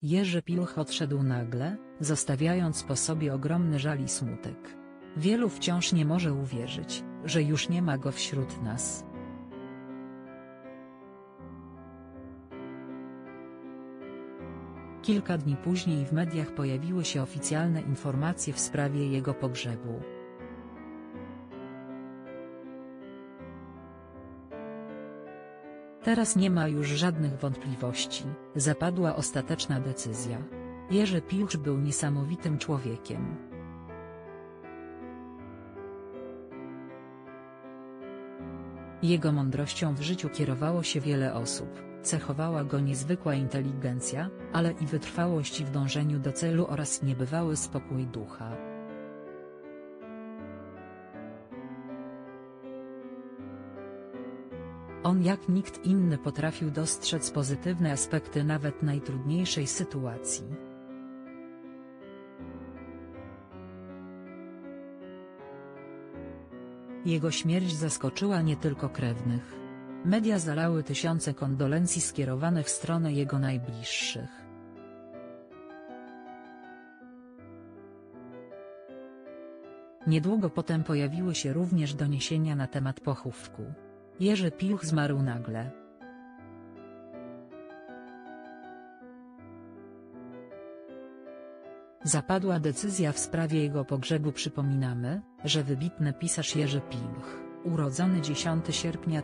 Jerzy Pilch odszedł nagle, zostawiając po sobie ogromny żal i smutek. Wielu wciąż nie może uwierzyć, że już nie ma go wśród nas. Kilka dni później w mediach pojawiły się oficjalne informacje w sprawie jego pogrzebu. Teraz nie ma już żadnych wątpliwości, zapadła ostateczna decyzja. Jerzy Pilch był niesamowitym człowiekiem. Jego mądrością w życiu kierowało się wiele osób, cechowała go niezwykła inteligencja, ale i wytrwałość w dążeniu do celu oraz niebywały spokój ducha. On jak nikt inny potrafił dostrzec pozytywne aspekty nawet najtrudniejszej sytuacji. Jego śmierć zaskoczyła nie tylko krewnych. Media zalały tysiące kondolencji skierowane w stronę jego najbliższych. Niedługo potem pojawiły się również doniesienia na temat pochówku. Jerzy Pilch zmarł nagle. Zapadła decyzja w sprawie jego pogrzebu. Przypominamy, że wybitny pisarz Jerzy Pilch, urodzony 10 sierpnia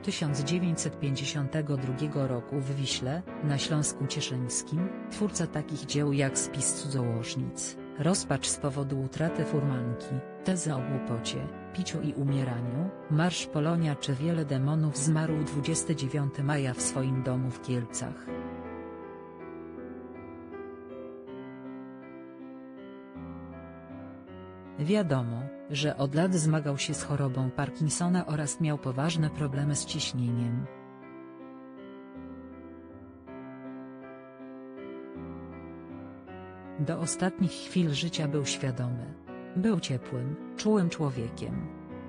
1952 roku w Wiśle, na Śląsku Cieszyńskim, twórca takich dzieł jak Spis cudzołożnic, Rozpacz z powodu utraty furmanki, Tezy o głupocie, piciu i umieraniu, Marsz Polonia czy Wiele demonów, zmarł 29 maja w swoim domu w Kielcach. Wiadomo, że od lat zmagał się z chorobą Parkinsona oraz miał poważne problemy z ciśnieniem. Do ostatnich chwil życia był świadomy. Był ciepłym, czułym człowiekiem.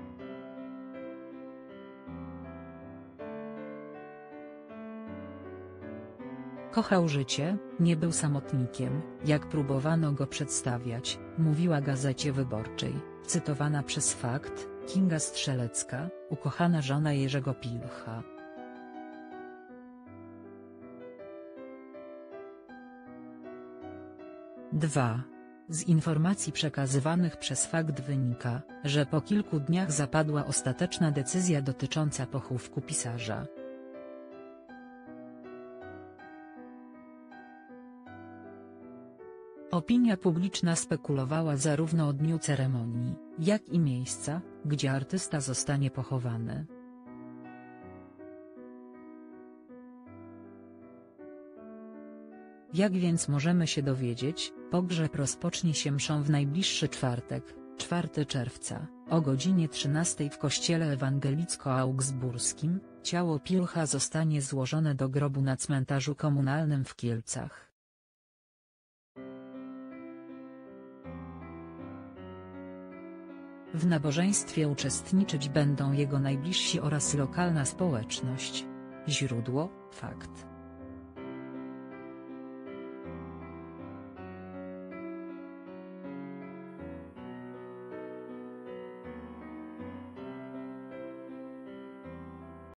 Kochał życie, nie był samotnikiem, jak próbowano go przedstawiać, mówiła Gazecie Wyborczej, cytowana przez Fakt, Kinga Strzelecka, ukochana żona Jerzego Pilcha. Z informacji przekazywanych przez Fakt wynika, że po kilku dniach zapadła ostateczna decyzja dotycząca pochówku pisarza. Opinia publiczna spekulowała zarówno o dniu ceremonii, jak i miejsca, gdzie artysta zostanie pochowany. Jak więc możemy się dowiedzieć, pogrzeb rozpocznie się mszą w najbliższy czwartek, 4 czerwca, o godzinie 13 w kościele ewangelicko-augsburskim. Ciało Pilcha zostanie złożone do grobu na cmentarzu komunalnym w Kielcach. W nabożeństwie uczestniczyć będą jego najbliżsi oraz lokalna społeczność. Źródło: Fakt.